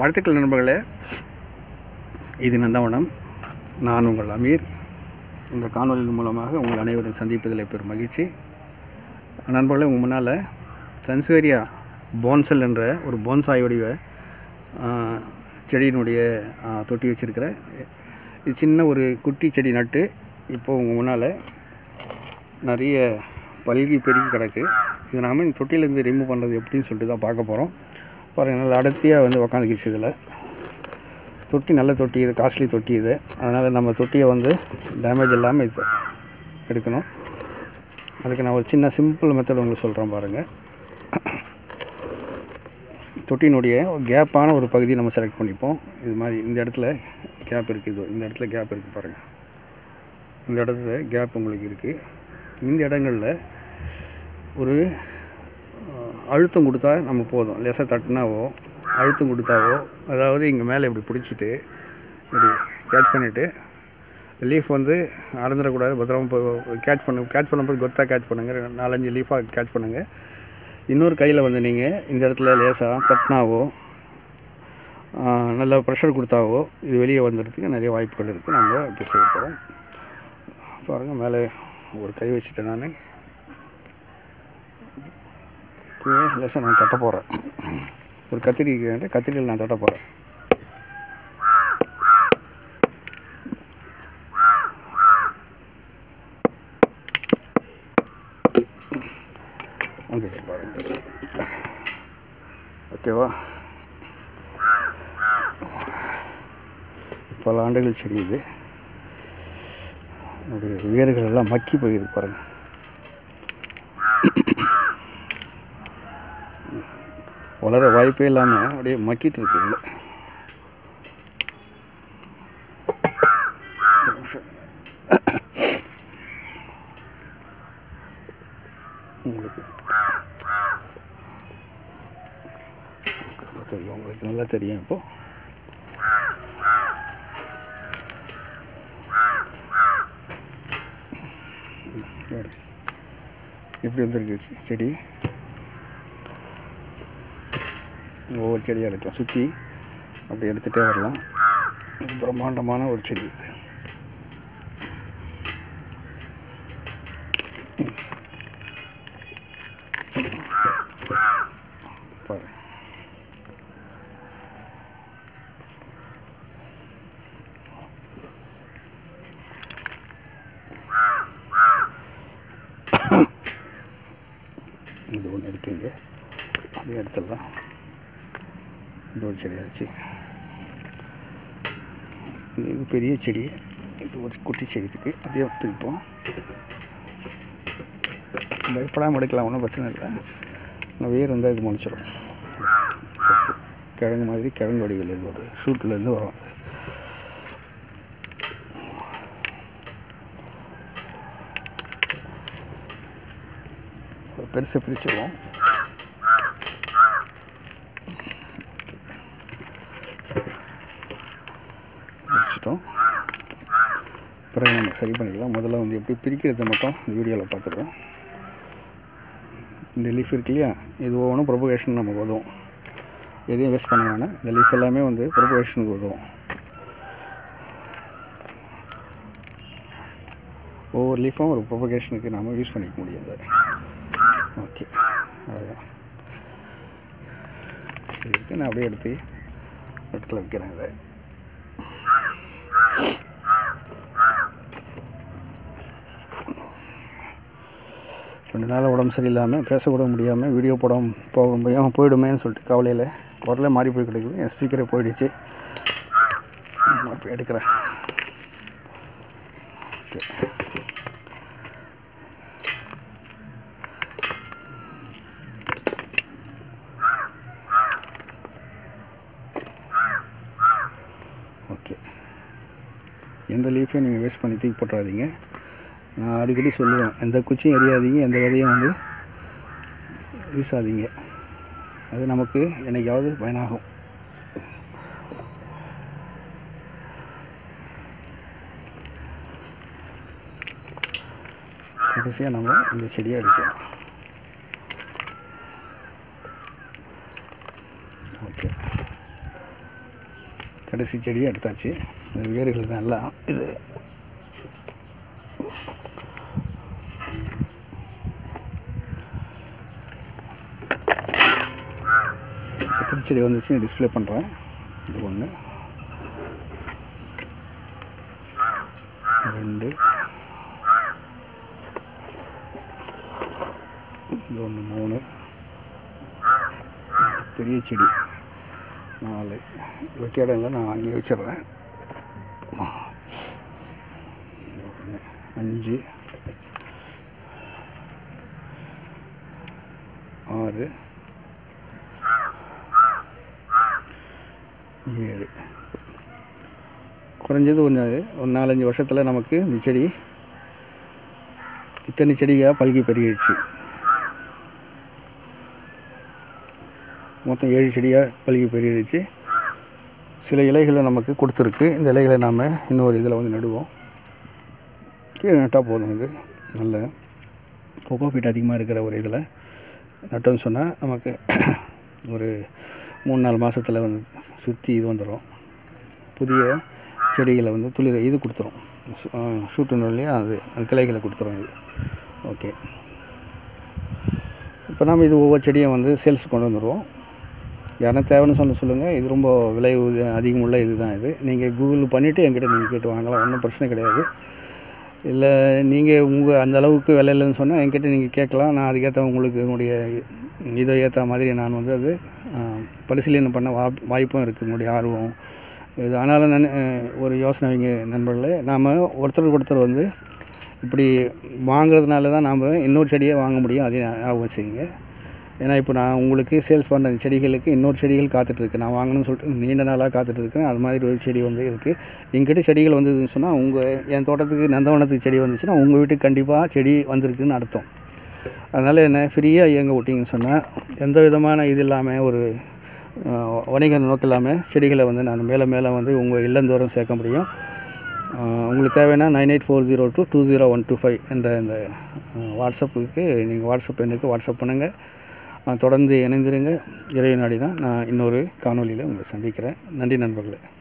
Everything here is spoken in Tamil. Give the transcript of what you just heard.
வாழ்த்துக்கள் நண்பர்களே. இது நந்தவனம். நான் உங்கள் அமீர். இந்த காணொலியின் மூலமாக உங்கள் அனைவரும் சந்திப்பதில் பெரும் மகிழ்ச்சி. நண்பர்களே, உங்கள் முன்னால் சன்ஸ்வேரியா போன்சல் என்ற ஒரு போன்சாய் வடிவ செடியினுடைய தொட்டி வச்சுருக்கிறேன். இது சின்ன ஒரு குட்டி செடி நட்டு இப்போது உங்கள் முன்னால் நிறைய பல்கி பெருகி கிடக்கு. இது நாம் இந்த தொட்டியிலேருந்து ரிமூவ் பண்ணுறது எப்படின்னு சொல்லிட்டு தான் பார்க்க போகிறோம். பாருங்கள், நல்லா அடர்த்தியாக உக்காந்துக்கிச்சு. இதில் தொட்டி நல்ல தொட்டி, இது காஸ்ட்லி தொட்டி இது. அதனால் நம்ம தொட்டியை டேமேஜ் இல்லாமல் இது எடுக்கணும். அதுக்கு நான் ஒரு சின்ன சிம்பிள் மெத்தட் உங்களுக்கு சொல்கிறேன் பாருங்கள். தொட்டியினுடைய கேப்பான ஒரு பகுதியை நம்ம செலக்ட் பண்ணிப்போம். இது மாதிரி இந்த இடத்துல கேப் இருக்குது, இந்த இடத்துல கேப் இருக்குது பாருங்கள். இந்த இடத்துல கேப் உங்களுக்கு இருக்குது. இந்த இடங்களில் ஒரு அழுத்தம் கொடுத்தா நம்ம போதும். லேசாக தட்டினாவோ அழுத்தம் கொடுத்தாவோ, அதாவது இங்கே மேலே இப்படி பிடிச்சிட்டு இப்படி கேட்ச் பண்ணிவிட்டு லீஃப் அறந்துடக்கூடாது. பத்திரமா கேட்ச் பண்ணும்போது கொத்தாக கேட்ச் பண்ணுங்கள். 4-5 லீஃபாக கேட்ச் பண்ணுங்கள். இன்னொரு கையில் நீங்கள் இந்த இடத்துல லேசாக தட்டினாவோ நல்லா ப்ரெஷர் கொடுத்தாவோ இது வெளியே வந்துடுறதுக்கு நிறைய வாய்ப்புகள் இருக்குது. நம்ம இப்போ செய்ய போகிறோம் பாருங்கள். மேலே ஒரு கை வச்சுட்டேன். நான் லேசாக நான் தட்ட போகிறேன். ஒரு கத்திரியில் நான் தட்ட போகிறேன். வந்துடுச்சு பாருங்கள். ஓகேவா? பல ஆண்டுகள் செடி இது. என்னுடைய வேர்கள் எல்லாம் மக்கி போயிருக்கு பாருங்கள். வளர வாய்ப்பே இல்லாமல் அப்படியே மக்கிட்டு இருக்குல்ல. உங்களுக்கு தெரியும், உங்களுக்கு நல்லா தெரியும். இப்போது எப்படி வந்துருக்கு செடி. ஒவ்வொரு செடியாக இருக்கலாம், சுற்றி அப்படி எடுத்துகிட்டே வரலாம். பிரம்மாண்டமான ஒரு செடி. பாரு, இது ஒன்று இருக்குங்க, அது எடுத்துடலாம். இது ஒரு செடியாச்சு. இது பெரிய செடி, இது ஒரு குட்டி செடி இருக்குது. அதே எடுத்துக்கிட்டோம். பயப்படாமல் எடுக்கலாம், ஒன்றும் பிரச்சனை இல்லை. நான் வேர் இருந்தால் இது முளைச்சிடும். கிழங்கு மாதிரி கிழங்கு வடிவில் இது ஒரு ஷூட்லேருந்து வரும். பெருசை பிரிச்சுருவோம். பிறகு நம்ம சரி பண்ணிக்கலாம். முதல்ல எப்படி பிரிக்கிறது மட்டும் இந்த வீடியோவில் பார்த்துருக்கோம். இந்த லீஃப் இருக்கு இல்லையா, இது ஒவ்வொன்றும் ப்ரொபகேஷன் நமக்கு உதவும். எதையும் வேஸ்ட் பண்ண வேணாம். இந்த லீஃப் எல்லாமே ப்ரொபகேஷனுக்கு உதவும். ஒவ்வொரு லீஃபும் ஒரு ப்ரொபகேஷனுக்கு நாம் யூஸ் பண்ணிக்க முடியாது. ஓகே, அவ்வளோதான். இதுக்கு நான் அப்படியே எடுத்து இடத்துல வைக்கிறேன். இதை ரெண்டு நாள் உடம்பு சரியில்லாமல் பேசக்கூட முடியாமல் வீடியோ போயிடுமேன்னு சொல்லிட்டு கவலையில் குரலே மாறி போய் கிடைக்குது. என் ஸ்பீக்கரே போயிடுச்சு. அப்போ எடுக்கிறேன். ஓகே, எந்த லீஃபையும் நீங்கள் வேஸ்ட் பண்ணி தூக்கி போட்டுறாதீங்க. நான் அடிக்கடி சொல்லுவேன், எந்த குச்சியும் எரியாதீங்க, எந்த விதையும் வீசாதீங்க. அது நமக்கு என்னைக்காவது பயனாகும். கடைசியாக நம்ம இந்த செடியை எடுக்கலாம். ஓகே, கடைசி செடியை எடுத்தாச்சு. இந்த வேர்கள் தான் எல்லாம். இது கத்திரி செடி வந்துச்சு, டிஸ்பிளே பண்ணுறேன். இது 1 2 இது 1 3 பெரிய செடி 4 வைக்க இடம் இல்லை, நான் அங்கேயே வச்சிடுறேன். 5 6 7 குறைஞ்சது கொஞ்சம் ஒரு 4-5 வருஷத்தில் நமக்கு இந்த செடி இத்தனை செடியாக பல்கி பெருகிடுச்சு. மொத்தம் 7 செடியாக பல்கி பெருகிடுச்சு. சில இலைகளை நமக்கு கொடுத்துருக்கு. இந்த இலைகளை நாம் இன்னொரு இதில் வந்து நடுவோம். கீழே நட்டால் போதும். இது நல்ல கோகோபீட் அதிகமாக இருக்கிற ஒரு இதில் நட்டோன்னு சொன்னால் நமக்கு ஒரு 3-4 மாதத்தில் வந்து சுற்றி இது வந்துடும். புதிய செடிகளை வந்து துளிர் இது கொடுத்துரும். ஷூட்டுன்னு இல்லையா, அது கிளைகளை கொடுத்துரும். இது ஓகே. இப்போ நாம் இது ஒவ்வொரு செடியும் வந்து சேல்ஸ் கொண்டு வந்துடுவோம். யாரும் தேவைன்னு சொல்லுங்கள். இது ரொம்ப விலை அதிகமுள்ள இது தான். இது நீங்கள் கூகுள் பண்ணிவிட்டு என்கிட்ட நீங்கள் கேட்டு வாங்கலாம், ஒன்றும் பிரச்சனை கிடையாது. இல்லை நீங்கள் உங்கள் அந்த அளவுக்கு விலை இல்லைன்னு சொன்னால் என்கிட்ட நீங்கள் கேட்கலாம். நான் அதுக்கேற்ற உங்களுக்கு என்னுடைய இதை ஏற்ற மாதிரி நான் வந்து அது பரிசீலனை பண்ண வாய்ப்பும் இருக்குது. என்னுடைய ஆர்வம் இது. ஆனாலும் நான் ஒரு யோசனை வைங்க நண்பர்களே, நாம் ஒருத்தருக்கு ஒருத்தர் வந்து இப்படி வாங்குறதுனால தான் நாம் இன்னொரு செடியை வாங்க முடியும். அதையும் ஞாபகம் செய்யுங்க. ஏன்னா இப்போ நான் உங்களுக்கு சேல்ஸ் பண்ணுற செடிகளுக்கு இன்னொரு செடிகள் காத்துட்ருக்கு. நான் வாங்கணும்னு சொல்லிட்டு நீண்ட நாளாக காத்துட்ருக்கேன். அது மாதிரி ஒரு செடி வந்து இருக்குது. எங்கிட்ட செடிகள் வந்ததுன்னு சொன்னால் என் தோட்டத்துக்கு நந்தவனத்துக்கு செடி வந்துச்சுன்னா உங்கள் வீட்டுக்கு கண்டிப்பாக செடி வந்திருக்குன்னு அர்த்தம். அதனால் என்ன ஃப்ரீயாக இயங்க விட்டிங்கன்னு சொன்னால் எந்த விதமான இது இல்லாமல் ஒரு வணிக நோக்கம் இல்லாமல் செடிகளை வந்து நான் மேலே வந்து உங்கள் இல்லந்தோறும் சேர்க்க முடியும். உங்களுக்கு தேவைன்னா 9840220125 என்ற இந்த வாட்ஸ்அப்புக்கு நீங்கள் வாட்ஸ்அப் எண்ணுக்கு வாட்ஸ்அப் பண்ணுங்கள். தொடர்ந்து இணைந்திருங்க. இறைவன் நாடினா நான் இன்னொரு காணொலியில் உங்களை சந்திக்கிறேன். நன்றி நண்பர்களே.